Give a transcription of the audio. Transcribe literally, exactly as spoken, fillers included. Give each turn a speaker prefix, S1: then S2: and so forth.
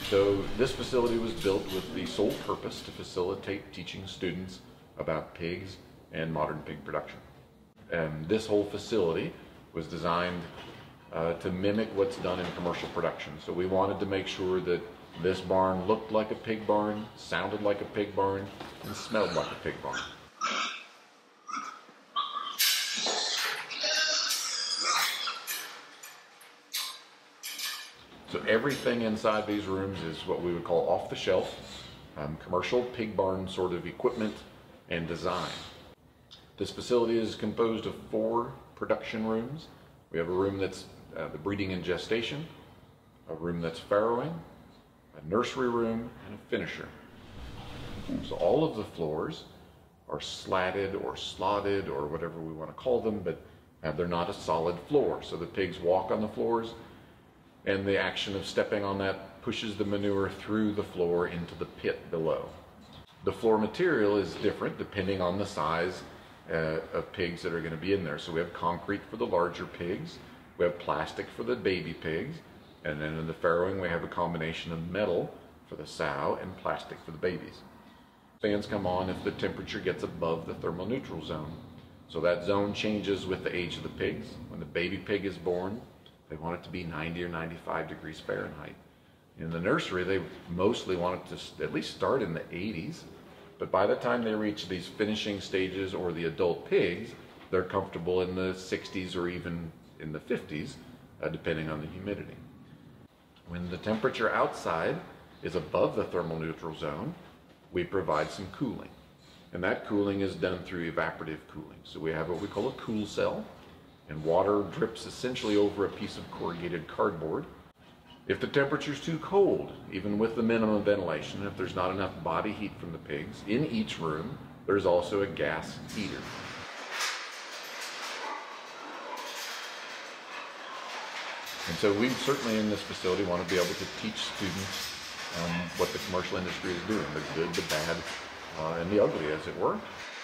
S1: So this facility was built with the sole purpose to facilitate teaching students about pigs and modern pig production. And this whole facility was designed uh, to mimic what's done in commercial production. So we wanted to make sure that this barn looked like a pig barn, sounded like a pig barn, and smelled like a pig barn. So everything inside these rooms is what we would call off-the-shelf, um, commercial pig barn sort of equipment and design. This facility is composed of four production rooms. We have a room that's uh, the breeding and gestation, a room that's farrowing, a nursery room, and a finisher. So all of the floors are slatted or slotted or whatever we want to call them, but uh, they're not a solid floor. So the pigs walk on the floors, and the action of stepping on that pushes the manure through the floor into the pit below. The floor material is different depending on the size uh, of pigs that are going to be in there. So we have concrete for the larger pigs, we have plastic for the baby pigs, and then in the farrowing we have a combination of metal for the sow and plastic for the babies. Fans come on if the temperature gets above the thermal neutral zone. So that zone changes with the age of the pigs. When the baby pig is born, they want it to be ninety or ninety-five degrees Fahrenheit. In the nursery, they mostly want it to at least start in the eighties, but by the time they reach these finishing stages or the adult pigs, they're comfortable in the sixties or even in the fifties, uh, depending on the humidity. When the temperature outside is above the thermal neutral zone, we provide some cooling. And that cooling is done through evaporative cooling. So we have what we call a cool cell, and water drips essentially over a piece of corrugated cardboard. If the temperature is too cold, even with the minimum ventilation, if there's not enough body heat from the pigs, in each room there's also a gas heater. And so we certainly in this facility want to be able to teach students um, what the commercial industry is doing, the good, the bad, uh, and the ugly, as it were.